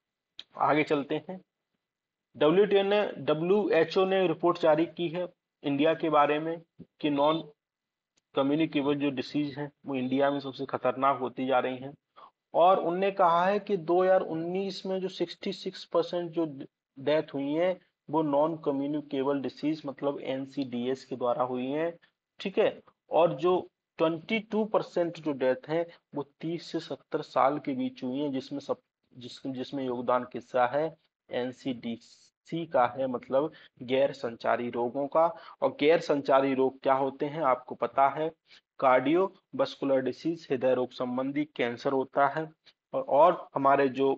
आगे चलते हैं। डब्ल्यू टी ओ ने डब्ल्यू एच ओ ने रिपोर्ट जारी की है इंडिया के बारे में, कि नॉन कम्युनिकेबल जो डिसीज है वो इंडिया में सबसे खतरनाक होती जा रही हैं। और उनने कहा है कि दो हज़ार उन्नीस में जो छियासठ परसेंट जो डेथ हुई है, वो नॉन कम्युनिकेबल डिसीज मतलब एन सी डी एस के द्वारा हुई है, ठीक है। और जो बाईस परसेंट जो डेथ है, वो तीस से सत्तर साल के बीच हुई है, जिसमें सब जिस जिसमें योगदान किस्सा है एन सी डी सी का है, मतलब गैर संचारी रोगों का। और गैर संचारी रोग क्या होते हैं, आपको पता है, कार्डियो वस्कुलर डिसीज, हृदय रोग संबंधी कैंसर होता है, और, और हमारे जो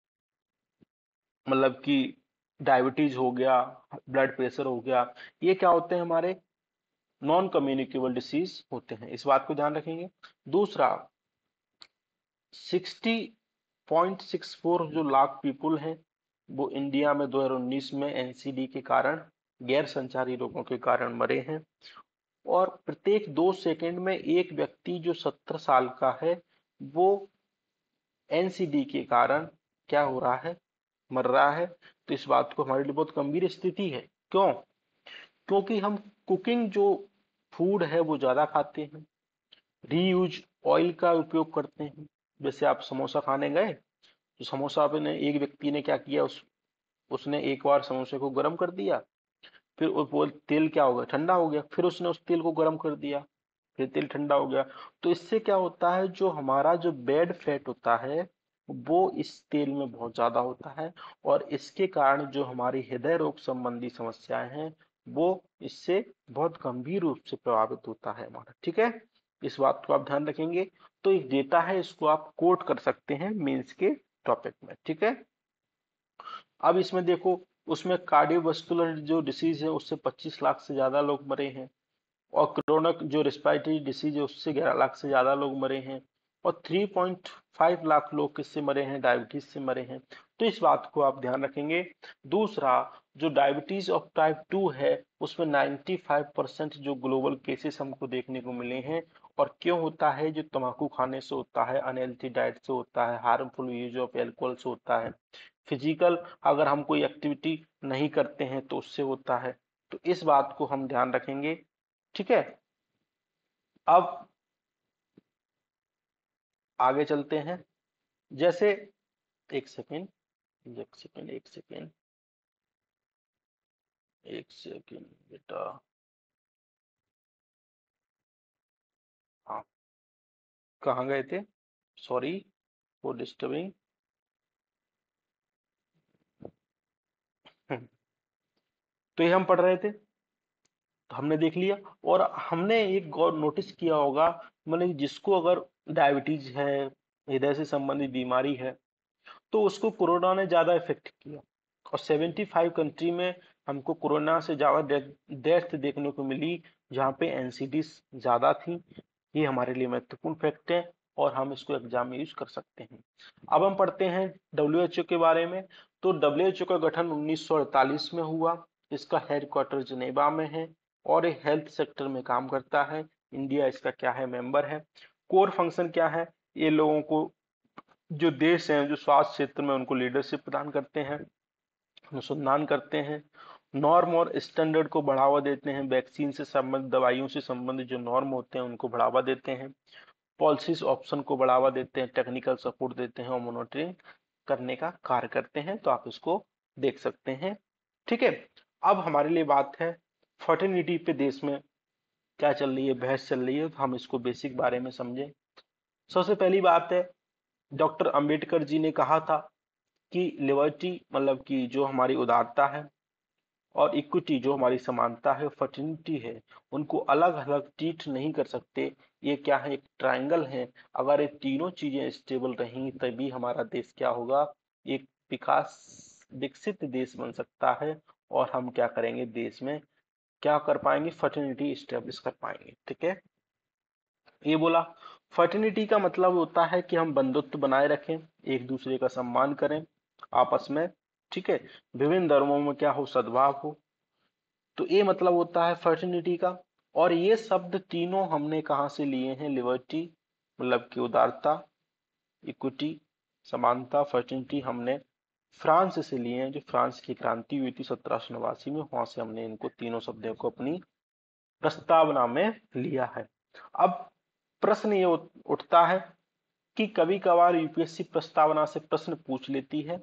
मतलब कि डायबिटीज हो गया, ब्लड प्रेशर हो गया, ये क्या होते हैं, हमारे नॉन कम्युनिकेबल डिसीज होते हैं, इस बात को ध्यान रखेंगे। दूसरा, सिक्सटी पॉइंट सिक्स फोर जो लाख पीपुल हैं, वो इंडिया में दो हज़ार उन्नीस में एन सी डी के कारण गैर संचारी रोगों के कारण मरे हैं। और प्रत्येक दो सेकंड में एक व्यक्ति जो सत्तर साल का है वो एनसीडी के कारण क्या हो रहा है, मर रहा है। तो इस बात को हमारे लिए बहुत गंभीर स्थिति है। क्यों? क्योंकि हम कुकिंग जो फूड है वो ज्यादा खाते हैं, रीयूज ऑयल का उपयोग करते हैं। जैसे आप समोसा खाने गए तो समोसा पे ने एक व्यक्ति ने क्या किया, उस उसने एक बार समोसे को गर्म कर दिया, फिर वो वो तेल क्या हो गया, ठंडा हो गया, फिर उसने उस तेल को गर्म कर दिया, फिर तेल ठंडा हो गया। तो इससे क्या होता है, जो हमारा जो बैड फैट होता है वो इस तेल में बहुत ज्यादा होता है, और इसके कारण जो हमारी हृदय रोग संबंधी समस्याएं हैं वो इससे बहुत गंभीर रूप से प्रभावित होता है हमारा। ठीक है, इस बात को आप ध्यान रखेंगे। तो एक डेटा है, इसको आप कोट कर सकते हैं मेंस के टॉपिक में। ठीक है, अब इसमें देखो, उसमें कार्डियोवास्कुलर जो डिसीज है उससे पच्चीस लाख से ज्यादा लोग मरे हैं, और क्रोनिक जो रिस्पिरेटरी डिसीज है उससे ग्यारह लाख से ज्यादा लोग मरे हैं, और तीन पॉइंट पाँच लाख लोग किससे मरे हैं, डायबिटीज से मरे हैं। तो इस बात को आप ध्यान रखेंगे। दूसरा, जो डायबिटीज ऑफ टाइप टू है उसमें पचानवे परसेंट जो ग्लोबल केसेस हमको देखने को मिले हैं। और क्यों होता है, जो तंबाकू खाने से होता है, अनहेल्थी डाइट से होता है, हार्मफुल यूज ऑफ एल्कोहल से होता है, फिजिकल अगर हम कोई एक्टिविटी नहीं करते हैं तो उससे होता है। तो इस बात को हम ध्यान रखेंगे। ठीक है, अब आगे चलते हैं। जैसे, एक सेकेंड, एक सेकेंड, एक सेकेंड, एक सेकेंड बेटा। हाँ, कहाँ गए थे? Sorry for disturbing. तो ये हम पढ़ रहे थे, तो हमने देख लिया। और हमने एक गौर नोटिस किया होगा, मतलब जिसको अगर डायबिटीज है, हृदय से संबंधित बीमारी है, तो उसको कोरोना ने ज्यादा इफेक्ट किया। और पचहत्तर कंट्री में हमको कोरोना से ज्यादा डेथ देखने को मिली, जहाँ पे एनसीडी ज्यादा थी। ये हमारे लिए महत्वपूर्ण फैक्ट है, और हम इसको एग्जाम में यूज कर सकते हैं। अब हम पढ़ते हैं डब्ल्यू एच ओ के बारे में। तो डब्ल्यू एच ओ का गठन उन्नीस सौ अड़तालीस में हुआ। इसका हेडक्वार्टर जिनेवा में है, और ये हेल्थ सेक्टर में काम करता है। इंडिया इसका क्या है, मेंबर है। कोर फंक्शन क्या है, ये लोगों को, जो देश हैं जो स्वास्थ्य क्षेत्र में उनको लीडरशिप प्रदान करते हैं, अनुसंधान करते हैं, नॉर्म और स्टैंडर्ड को बढ़ावा देते हैं, वैक्सीन से संबंधित, दवाइयों से संबंधित जो नॉर्म होते हैं उनको बढ़ावा देते हैं, पॉलिसीज ऑप्शन को बढ़ावा देते हैं, टेक्निकल सपोर्ट देते हैं, और मॉनिटरिंग करने का कार्य करते हैं। तो आप इसको देख सकते हैं। ठीक है, अब हमारे लिए बात है फर्टिलिटी पे देश में क्या चल रही है, बहस चल रही है, तो हम इसको बेसिक बारे में समझें। सबसे पहली बात है, डॉक्टर अंबेडकर जी ने कहा था कि लिबर्टी मतलब कि जो हमारी उदारता है, और इक्विटी जो हमारी समानता है, फर्टिलिटी है, उनको अलग अलग ट्रीट नहीं कर सकते। ये क्या है, एक ट्रायंगल है। अगर ये तीनों चीजें स्टेबल रहीं तभी हमारा देश क्या होगा, एक विकास विकसित देश बन सकता है। और हम क्या करेंगे, देश में क्या कर पाएंगे, फर्टिलिटी स्टेब्लिश कर पाएंगे। ठीक है, ये बोला। फर्टिलिटी का मतलब होता है कि हम बंधुत्व बनाए रखें, एक दूसरे का सम्मान करें आपस में। ठीक है, विभिन्न धर्मों में क्या हो, सद्भाव हो। तो ये मतलब होता है फर्टिलिटी का। और ये शब्द तीनों हमने कहाँ से लिए हैं, लिबर्टी मतलब कि उदारता, इक्विटी समानता, फर्टिलिटी हमने फ्रांस से लिए हैं। जो फ्रांस की क्रांति हुई थी सत्रह सौ नवासी में, वहां से हमने इनको तीनों शब्दों को अपनी प्रस्तावना में लिया है। अब प्रश्न ये उठता है कि कभी कभार यूपीएससी प्रस्तावना से प्रश्न पूछ लेती है।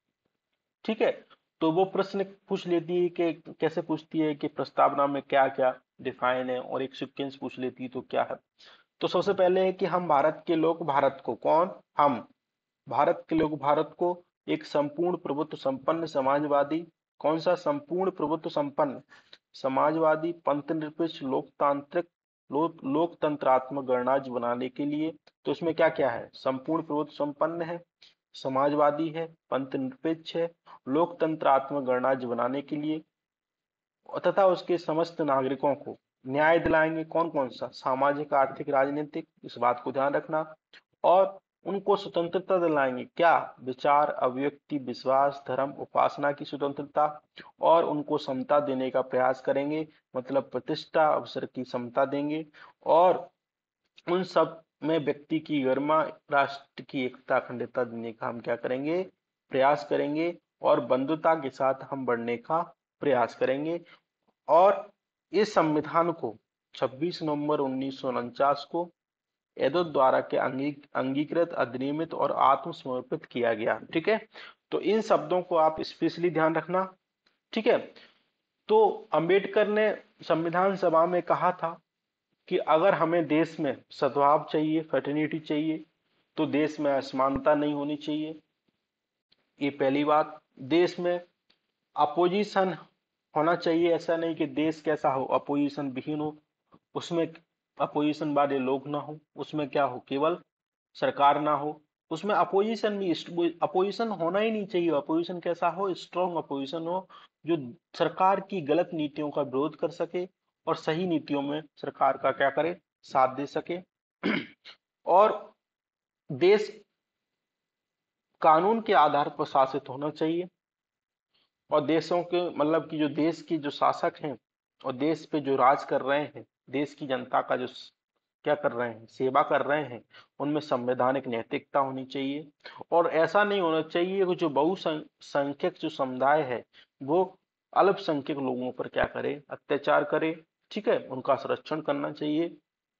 ठीक है, तो वो प्रश्न पूछ लेती है कि कैसे पूछती है कि प्रस्तावना में क्या क्या डिफाइन है, और एक सीक्वेंस पूछ लेती है तो क्या है। तो सबसे पहले है कि हम भारत के लोग भारत को, कौन, हम भारत के लोग भारत को एक संपूर्ण प्रभुत्व संपन्न समाजवादी, कौन सा, संपूर्ण प्रभुत्व संपन्न समाजवादी, पंथनिरपेक्ष, लोकतांत्रिक, लोक लोकतंत्रात्मक गणराज्य बनाने के लिए। तो इसमें क्या क्या है, संपूर्ण प्रभुत्व संपन्न है, समाजवादी है, पंथनिरपेक्ष है, लोकतंत्रात्मक गणराज्य बनाने के लिए, तथा उसके समस्त नागरिकों को न्याय दिलाएंगे। कौन कौन सा, सामाजिक, आर्थिक, राजनीतिक, इस बात को ध्यान रखना। और उनको स्वतंत्रता दिलाएंगे। क्या? विचार, अभिव्यक्ति, विश्वास, धर्म, उपासना की स्वतंत्रता, और उनको समता देने का प्रयास करेंगे, मतलब प्रतिष्ठा, अवसर की समता देंगे, और उन सब में व्यक्ति की गरिमा, राष्ट्र की एकता, अखंडता देने का हम क्या करेंगे? प्रयास करेंगे, और बंधुता के साथ हम बढ़ने का प्रयास करेंगे। और इस संविधान को छब्बीस नवंबर उन्नीस सौ उनचास को एडो द्वारा के अंगी, अंगीकृत, अधिनियमित और आत्मसमर्पित किया गया। ठीक है, तो इन शब्दों को आप स्पेशली ध्यान रखना। ठीक है, तो अंबेडकर ने संविधान सभा में कहा था कि अगर हमें देश में सद्भाव चाहिए, फ्रेटर्निटी चाहिए, तो देश में असमानता नहीं होनी चाहिए। ये पहली बात। देश में अपोजिशन होना चाहिए, ऐसा नहीं कि देश कैसा हो, अपोजिशन विहीन हो, उसमें अपोजिशन वाले लोग ना हो, उसमें क्या हो, केवल सरकार ना हो, उसमें अपोजिशन भी, अपोजिशन होना ही नहीं चाहिए। अपोजिशन कैसा हो? स्ट्रॉन्ग अपोजिशन हो, जो सरकार की गलत नीतियों का विरोध कर सके और सही नीतियों में सरकार का क्या करे? साथ दे सके। और देश कानून के आधार पर शासित होना चाहिए, और देशों के मतलब कि जो देश की जो शासक हैं और देश पे जो राज कर रहे हैं, देश की जनता का जो स- क्या कर रहे हैं, सेवा कर रहे हैं, उनमें संवैधानिक नैतिकता होनी चाहिए। और ऐसा नहीं होना चाहिए कि जो बहुसंख्यक जो समुदाय है वो अल्पसंख्यक लोगों पर क्या करे? अत्याचार करे। ठीक है, उनका संरक्षण करना चाहिए।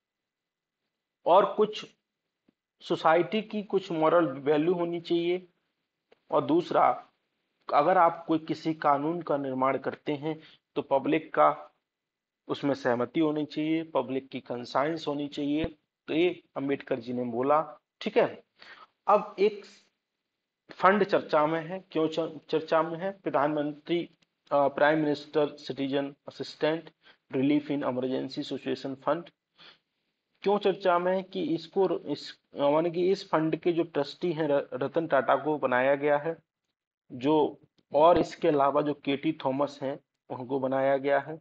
और कुछ सोसाइटी की कुछ मॉरल वैल्यू होनी चाहिए। और दूसरा, अगर आप कोई किसी कानून का निर्माण करते हैं तो पब्लिक का उसमें सहमति होनी चाहिए, पब्लिक की कंसाइंस होनी चाहिए। तो ये अंबेडकर जी ने बोला। ठीक है, अब एक फंड चर्चा में है। क्यों चर्चा में है? प्रधानमंत्री prime minister citizen assistant relief in emergency situation fund क्यों चर्चा में है? कि इसको इस माने कि इस फंड के जो ट्रस्टी हैं रतन टाटा को बनाया गया है, जो और इसके अलावा जो केटी थॉमस हैं उनको बनाया गया है,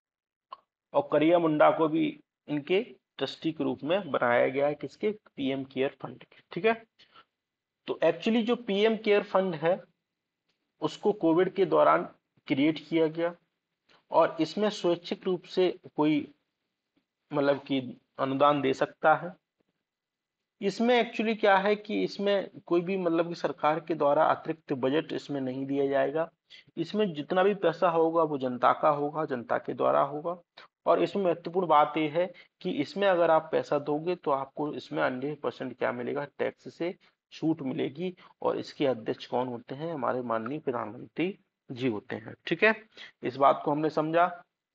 और करिया मुंडा को भी इनके ट्रस्टी के रूप में बनाया गया है। किसके? पीएम केयर फंड के। ठीक है, तो एक्चुअली जो पीएम केयर फंड है उसको कोविड के दौरान क्रिएट किया गया, और इसमें स्वैच्छिक रूप से कोई मतलब कि अनुदान दे सकता है। इसमें एक्चुअली क्या है कि इसमें कोई भी मतलब कि सरकार के द्वारा अतिरिक्त बजट इसमें नहीं दिया जाएगा। इसमें जितना भी पैसा होगा वो जनता का होगा, जनता के द्वारा होगा। और इसमें महत्वपूर्ण बात यह है कि इसमें अगर आप पैसा दोगे तो आपको इसमें हंड्रेड परसेंट क्या मिलेगा? टैक्स से छूट मिलेगी। और इसके अध्यक्ष कौन होते हैं? हमारे माननीय प्रधानमंत्री जी होते हैं। ठीक है, इस बात को हमने समझा।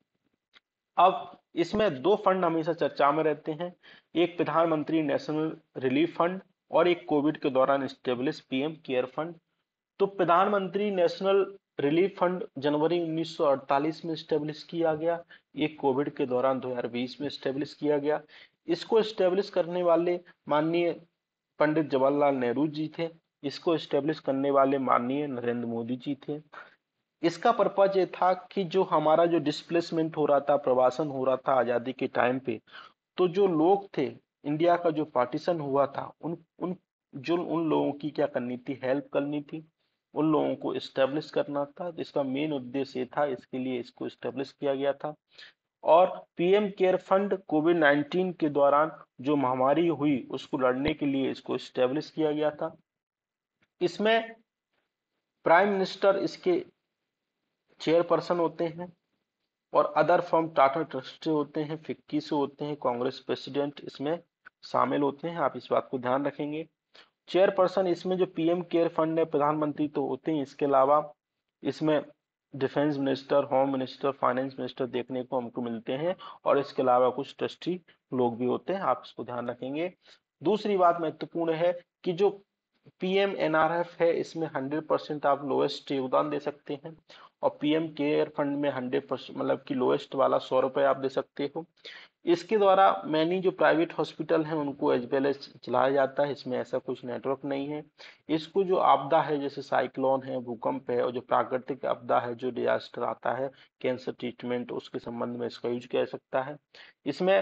अब इसमें दो फंड हमेशा चर्चा में रहते हैं, एक प्रधानमंत्री नेशनल रिलीफ फंड और एक कोविड के दौरान स्टेब्लिश पीएम केयर फंड। तो प्रधानमंत्री नेशनल रिलीफ फंड जनवरी उन्नीस सौ अड़तालीस में स्टेब्लिश किया गया, एक कोविड के दौरान दो हज़ार बीस में स्टेब्लिश किया गया। इसको स्टेब्लिश करने वाले माननीय पंडित जवाहरलाल नेहरू जी थे, इसको स्टेब्लिश करने वाले माननीय नरेंद्र मोदी जी थे। इसका पर्पज ये था कि जो हमारा जो डिस्प्लेसमेंट हो रहा था, प्रवासन हो रहा था आजादी के टाइम पे, तो जो लोग थे, इंडिया का जो पार्टीशन हुआ था, उन उन जो उन लोगों की क्या करनी थी? हेल्प करनी थी, उन लोगों को इस्टेब्लिश करना था। तो इसका मेन उद्देश्य ये था, इसके लिए इसको इस्टेब्लिश किया गया था। और PM care fund covid nineteen के दौरान जो महामारी हुई उसको लड़ने के लिए इसको इस्टेब्लिश किया गया था। इसमें प्राइम मिनिस्टर इसके चेयरपर्सन होते हैं, और अदर फर्म टाटा ट्रस्ट से होते हैं, फिक्की से होते हैं, कांग्रेस प्रेसिडेंट इसमें शामिल होते हैं। आप इस बात को ध्यान रखेंगे। चेयरपर्सन इसमें जो पीएम केयर फंड है, प्रधानमंत्री तो होते हैं, इसके अलावा इसमें defence minister, home minister, finance minister देखने को हमको मिलते हैं, और इसके अलावा कुछ ट्रस्टी लोग भी होते हैं। आप इसको ध्यान रखेंगे। दूसरी बात महत्वपूर्ण है कि जो पीएम एनआरएफ है, इसमें हंड्रेड परसेंट आप लोएस्ट योगदान दे सकते हैं, और पीएम केयर फंड में हंड्रेड परसेंट मतलब कि लोएस्ट वाला सौ रुपए आप दे सकते हो। इसके द्वारा मैनी जो प्राइवेट हॉस्पिटल हैं उनको एज वेल एज चलाया जाता है, इसमें ऐसा कुछ नेटवर्क नहीं है। इसको जो आपदा है, जैसे साइक्लोन है, भूकंप है, और जो प्राकृतिक आपदा है, जो डिजास्टर आता है, कैंसर ट्रीटमेंट, उसके संबंध में इसका यूज किया जा सकता है। इसमें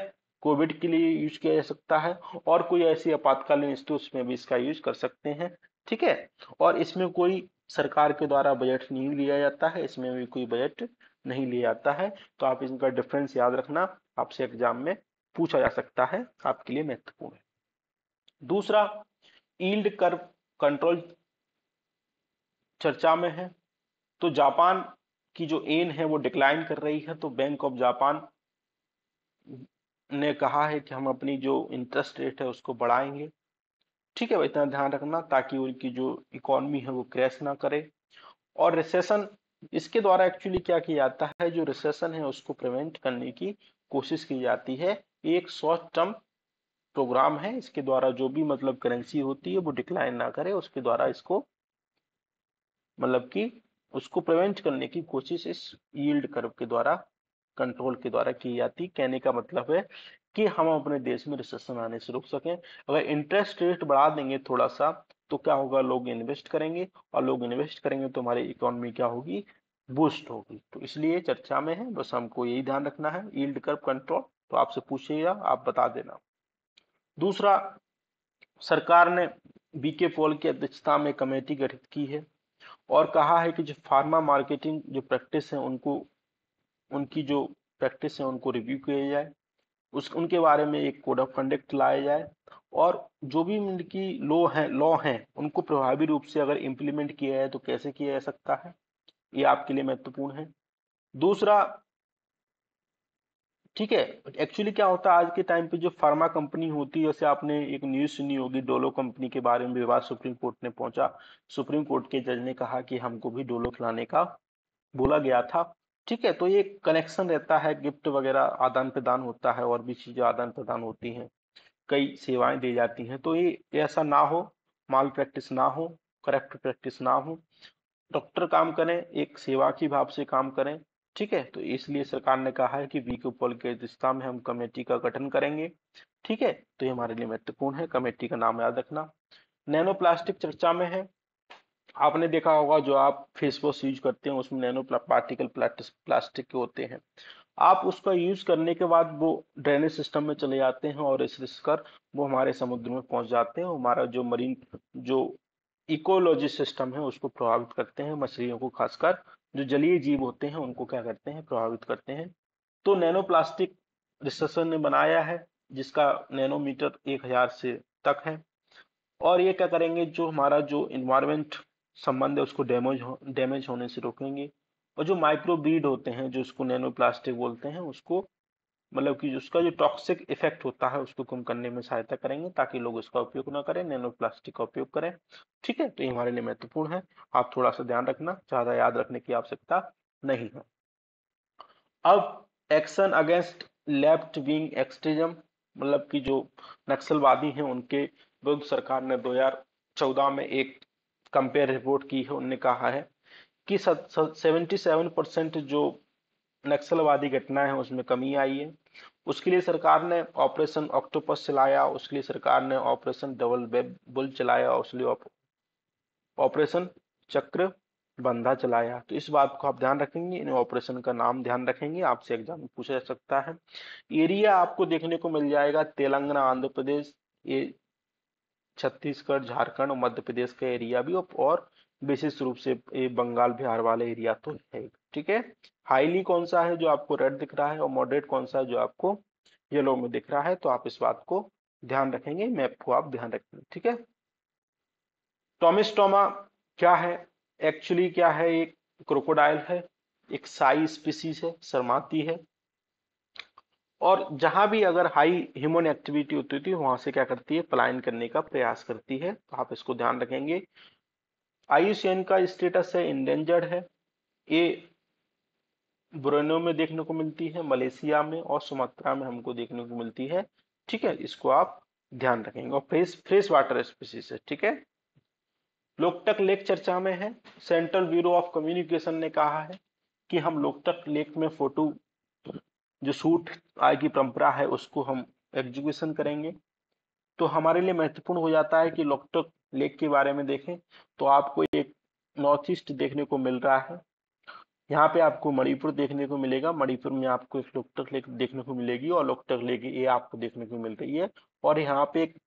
कोविड के लिए यूज किया जा सकता है, और कोई ऐसी आपातकालीन स्थिति उसमें भी इसका यूज कर सकते हैं। ठीक है, और इसमें कोई सरकार के द्वारा बजट नहीं लिया जाता है, इसमें भी कोई बजट नहीं लिया जाता है। तो आप इनका डिफरेंस याद रखना, आपसे एग्जाम में पूछा जा सकता है, आपके लिए महत्वपूर्ण है। दूसरा, यील्ड कर्व कंट्रोल चर्चा में है। तो जापान की जो येन है वो डिक्लाइन कर रही है, तो बैंक ऑफ जापान ने कहा है कि हम अपनी जो इंटरेस्ट रेट है उसको बढ़ाएंगे। ठीक है, इतना ध्यान रखना ताकि उनकी जो इकोनॉमी है वो क्रैश ना करे। और रिसेशन, इसके द्वारा एक्चुअली क्या किया जाता है, जो रिसेशन है उसको प्रिवेंट करने की कोशिश की जाती है। ये एक शॉर्ट टर्म प्रोग्राम है, इसके द्वारा जो भी मतलब करेंसी होती है वो डिक्लाइन ना करे, उसके द्वारा इसको मतलब कि उसको प्रिवेंट करने की कोशिश इस यील्ड कर्व के द्वारा, कंट्रोल के द्वारा की जाती। कहने का मतलब है कि हम अपने देश में रिसेशन आने से रोक सकें। अगर इंटरेस्ट रेट बढ़ा देंगे थोड़ा सा तो क्या होगा, लोग इन्वेस्ट करेंगे, और लोग इन्वेस्ट करेंगे तो हमारी इकोनॉमी क्या होगी, बूस्ट होगी। तो इसलिए चर्चा में है, बस हमको यही ध्यान रखना है, यील्ड कर्व कंट्रोल। तो आपसे पूछिएगा, आप बता देना। दूसरा, सरकार ने बीके पॉल की अध्यक्षता में कमेटी गठित की है और कहा है कि जो फार्मा मार्केटिंग जो प्रैक्टिस है उनको, उनकी जो प्रैक्टिस है उनको रिव्यू किया जाए, उस उनके बारे में एक कोड ऑफ कंडक्ट लाया जाए, और जो भी उनकी लॉ है लॉ हैं उनको प्रभावी रूप से अगर इम्प्लीमेंट किया जाए तो कैसे किया जा सकता है, ये आपके लिए महत्वपूर्ण है। दूसरा, ठीक है, एक्चुअली क्या होता है आज के टाइम पे जो फार्मा कंपनी होती है, जैसे आपने एक न्यूज सुनी होगी डोलो कंपनी के बारे में, विवाद सुप्रीम कोर्ट में पहुंचा। सुप्रीम कोर्ट के जज ने कहा कि हमको भी डोलो खिलाने का बोला गया था। ठीक है, तो ये कनेक्शन रहता है, गिफ्ट वगैरह आदान प्रदान होता है, और भी चीजें आदान प्रदान होती हैं, कई सेवाएं दी जाती हैं। तो ये ऐसा ना हो, माल प्रैक्टिस ना हो, करप्ट प्रैक्टिस ना हो, डॉक्टर काम करें एक सेवा की भाव से काम करें। ठीक है, तो इसलिए सरकार ने कहा है कि वीके पॉल के अध्यक्षता में हम कमेटी का गठन करेंगे। ठीक है, तो ये हमारे लिए महत्वपूर्ण है, कमेटी का नाम याद रखना। नैनो प्लास्टिक चर्चा में है। आपने देखा होगा जो आप फेस वॉश यूज करते हैं उसमें नैनो पार्टिकल प्लास्टिक के होते हैं। आप उसका यूज करने के बाद वो ड्रेनेज सिस्टम में चले जाते हैं और इस रिस कर वो हमारे समुद्र में पहुंच जाते हैं, हमारा जो मरीन जो इकोलॉजी सिस्टम है उसको प्रभावित करते हैं, मछलियों को खासकर जो जलीय जीव होते हैं उनको क्या करते हैं, प्रभावित करते हैं। तो नैनो प्लास्टिक रिसर्चर ने बनाया है जिसका नैनोमीटर एक हजार से तक है, और ये क्या करेंगे, जो हमारा जो इन्वायरमेंट संबंध है उसको डैमेज हो डैमेज होने से रोकेंगे। और जो माइक्रो ब्रीड होते हैं जो उसको नैनो प्लास्टिक बोलते हैं, उसको मतलब कि उसका जो टॉक्सिक इफेक्ट होता है उसको कम करने में सहायता करेंगे, ताकि लोग इसका उपयोग ना करें, नैनो प्लास्टिक का उपयोग करें। ठीक है, तो ये हमारे लिए महत्वपूर्ण है, आप थोड़ा सा ध्यान रखना, ज्यादा याद रखने की आवश्यकता नहीं है। अब action against left wing extremism, मतलब कि जो नक्सलवादी हैं उनके विरुद्ध सरकार ने दो हज़ार चौदह में एक कंपेयर रिपोर्ट की है। उन्होंने कहा है कि सेवेंटी सेवन परसेंट जो नक्सलवादी घटनाएं हैं उसमें कमी आई है। उसके लिए सरकार ने ऑपरेशन ऑक्टोपस चलाया, उसके लिए सरकार ने ऑपरेशन डबल वेब बुल चलाया, उसके लिए ऑपरेशन चक्र बंधा चलाया। तो इस बात को आप ध्यान रखेंगे, इन ऑपरेशन का नाम ध्यान रखेंगे, आपसे एग्जाम में पूछा जा सकता है। एरिया आपको देखने को मिल जाएगा तेलंगाना, आंध्र प्रदेश, ये छत्तीसगढ़, झारखंड और मध्य प्रदेश का एरिया भी, और विशेष रूप से ये बंगाल बिहार वाले एरिया तो है। ठीक है, हाईली कौन सा है जो आपको रेड दिख रहा है, और मॉडरेट कौन सा है जो आपको येलो में दिख रहा है, तो आप इस बात को ध्यान रखेंगे, मैप को आप ध्यान रखेंगे। ठीक है, टोमिस्टोमा क्या है, एक्चुअली क्या है, एक क्रोकोडाइल है, एक साई स्पीसीज है, शर्माती है, और जहां भी अगर हाई ह्यूमन एक्टिविटी होती थी वहां से क्या करती है, पलायन करने का प्रयास करती है। तो आप इसको ध्यान रखेंगे। आई यू सी एन का स्टेटस है इंडेंजर्ड है, ये बोर्नियो में देखने को मिलती है, मलेशिया में और सुमात्रा में हमको देखने को मिलती है। ठीक है, इसको आप ध्यान रखेंगे, और फ्रेश फ्रेश वाटर स्पीसीज है। ठीक है, लोकटक लेक चर्चा में है। सेंट्रल ब्यूरो ऑफ कम्युनिकेशन ने कहा है कि हम लोकटक लेक में फोटो जो शूट आय की परंपरा है उसको हम एग्जीक्यूशन करेंगे। तो हमारे लिए महत्वपूर्ण हो जाता है कि लोकटक लेक के बारे में देखें तो आपको एक नॉर्थ ईस्ट देखने को मिल रहा है, यहाँ पे आपको मणिपुर देखने को मिलेगा, मणिपुर में आपको एक लोकटक लेक देखने को मिलेगी और लोकटक लेक ये आपको देखने को मिल रही है। और यहाँ पे एक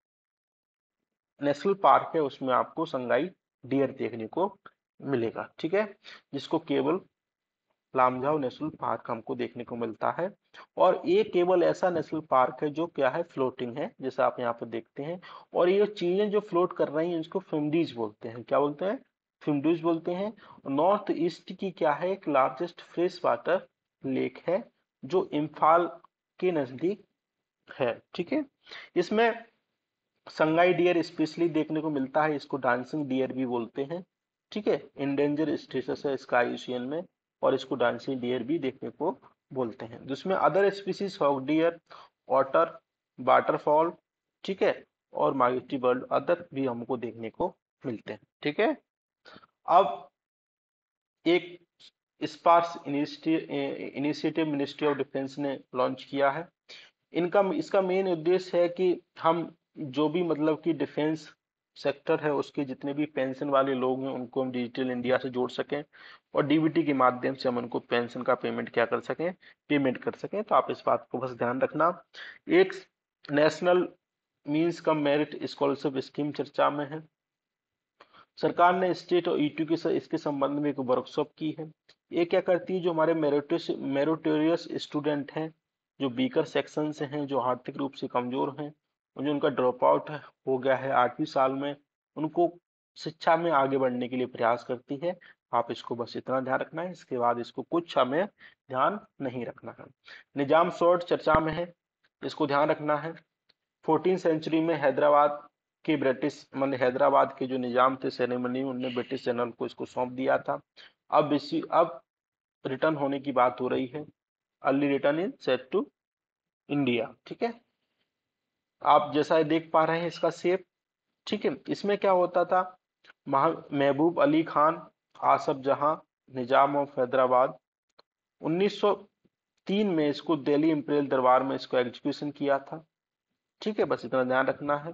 नेशनल पार्क है, उसमें आपको संगाई डियर देखने को मिलेगा, ठीक है, जिसको केवल लामझाओ नेशनल पार्क हमको देखने को मिलता है। और ये केवल ऐसा नेशनल पार्क है जो क्या है, फ्लोटिंग है, जैसा आप यहाँ पर देखते हैं। और ये चीजें जो फ्लोट कर रही हैं इसको फिमडीज बोलते हैं। क्या बोलते हैं? फिमडीज बोलते हैं। नॉर्थ ईस्ट की क्या है, एक लार्जेस्ट फ्रेश वाटर लेक है जो इम्फाल के नजदीक है, ठीक है। इसमें संगाई डियर स्पेशली देखने को मिलता है, इसको डांसिंग डियर भी बोलते हैं, ठीक है। इंडेंजर स्टेटस है इसका आई यू सी एन में, और इसको डांसिंग डियर भी देखने को बोलते हैं। जिसमें other species hog deer, otter, waterfall, ठीक है, और माइटी बर्ड अदर भी हमको देखने को मिलते हैं, ठीक है। अब एक स्पार्स इनिशिएटिव मिनिस्ट्री ऑफ डिफेंस ने लॉन्च किया है। इनका इसका मेन उद्देश्य है कि हम जो भी मतलब कि डिफेंस सेक्टर है उसके जितने भी पेंशन वाले लोग हैं उनको हम डिजिटल इंडिया से जोड़ सकें, और डी बी टी के माध्यम से हम उनको पेंशन का पेमेंट क्या कर सकें, पेमेंट कर सकें। तो आप इस बात को बस ध्यान रखना। एक national means cum merit scholarship scheme चर्चा में है। सरकार ने स्टेट और ई टू के इसके संबंध में एक वर्कशॉप की है। ये क्या करती है, जो हमारे मेरिटोरियस मेरिटोरियस स्टूडेंट हैं, जो वीकर सेक्शन से हैं, जो आर्थिक रूप से कमजोर हैं, और जो उनका ड्रॉप आउट हो गया है आठवीं साल में, उनको शिक्षा में आगे बढ़ने के लिए प्रयास करती है। आप इसको बस इतना ध्यान रखना है, इसके बाद इसको कुछ हमें ध्यान नहीं रखना है। निजाम शॉर्ट चर्चा में है, इसको ध्यान रखना है। फोर्टीन सेंचुरी में हैदराबाद के ब्रिटिश मतलब हैदराबाद के जो निजाम थे सेरेमनी, उनने ब्रिटिश जनरल को इसको सौंप दिया था। अब इसी अब रिटर्न होने की बात हो रही है, early return in set to India, ठीक है। आप जैसा देख पा रहे हैं इसका शेप, ठीक है। इसमें क्या होता था, महबूब अली खान, आसफ जहां, निजाम ऑफ हैदराबाद, उन्नीस सौ तीन में इसको दिल्ली इंपीरियल दरबार में इसको एग्जीक्यूशन किया था, ठीक है। बस इतना ध्यान रखना है।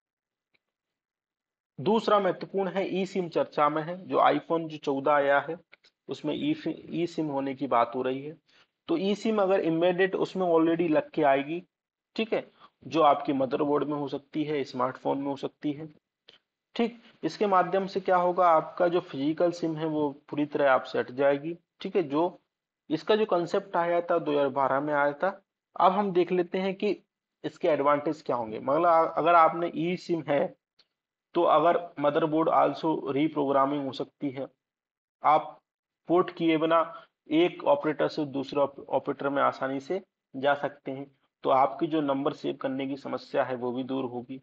दूसरा महत्वपूर्ण है ई सिम चर्चा में है, जो आईफोन जो चौदह आया है उसमें ई ई सिम होने की बात हो रही है। तो ई सिम अगर इम्बेडेड उसमें ऑलरेडी लग के आएगी, ठीक है, जो आपकी मदरबोर्ड में हो सकती है, स्मार्टफोन में हो सकती है, ठीक। इसके माध्यम से क्या होगा, आपका जो फिजिकल सिम है वो पूरी तरह आपसे हट जाएगी, ठीक है। जो इसका जो कंसेप्ट आया था दो हज़ार बारह में आया था। अब हम देख लेते हैं कि इसके एडवांटेज क्या होंगे। मतलब अगर आपने ई सिम है तो अगर मदरबोर्ड आल्सो रीप्रोग्रामिंग हो सकती है, आप पोर्ट किए बिना एक ऑपरेटर से दूसरे ऑपरेटर में आसानी से जा सकते हैं। तो आपकी जो नंबर सेव करने की समस्या है वो भी दूर होगी,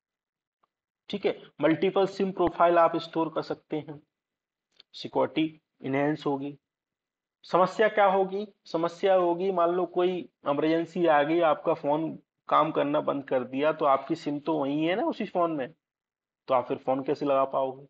ठीक है। मल्टीपल सिम प्रोफाइल आप स्टोर कर सकते हैं, सिक्योरिटी इनहेंस होगी। समस्या क्या होगी, समस्या होगी मान लो कोई इमरजेंसी आ गई, आपका फोन काम करना बंद कर दिया, तो आपकी सिम तो वही है ना उसी फोन में, तो आप फिर फोन कैसे लगा पाओगे।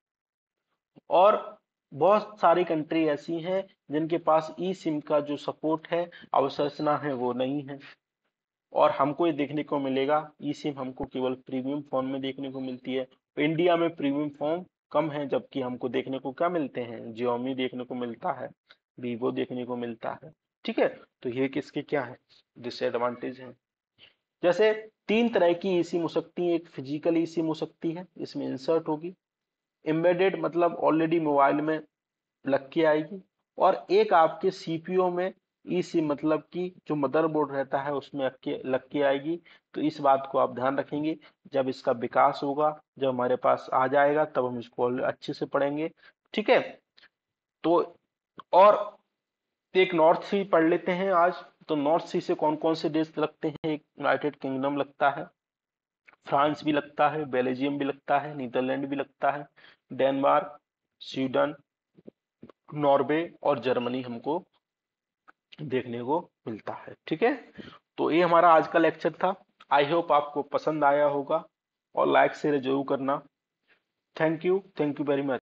और बहुत सारी कंट्री ऐसी हैं जिनके पास ई सिम का जो सपोर्ट है, अवसंरचना है, वो नहीं है। और हमको ये देखने को मिलेगा, ई सिम हमको केवल प्रीमियम फोन में देखने को मिलती है। इंडिया में प्रीमियम फोन कम है, जबकि हमको देखने को क्या मिलते हैं, जियोमी देखने को मिलता है, वीवो देखने को मिलता है, ठीक है। तो ये किसके क्या है, डिसएडवांटेज है। जैसे तीन तरह की ई सिम हो सकती है। एक फिजिकल ई सिम हो सकती है, इसमें इंसर्ट होगी। एम्बेडेड मतलब ऑलरेडी मोबाइल में लग के आएगी। और एक आपके सी पी यू में ई सिम मतलब कि जो मदरबोर्ड रहता है उसमें लग के लग के आएगी। तो इस बात को आप ध्यान रखेंगे, जब इसका विकास होगा, जब हमारे पास आ जाएगा, तब हम इसको और अच्छे से पढ़ेंगे, ठीक है। तो और एक नॉर्थ सी पढ़ लेते हैं आज। तो नॉर्थ सी से कौन कौन से देश लगते हैं, एक यूनाइटेड किंगडम लगता है, फ्रांस भी लगता है, बेल्जियम भी लगता है, नीदरलैंड भी लगता है, डेनमार्क, स्वीडन, नॉर्वे और जर्मनी हमको देखने को मिलता है, ठीक है। तो ये हमारा आज का लेक्चर था। आई होप आपको पसंद आया होगा, और लाइक शेयर जरूर करना। Thank you, thank you very much.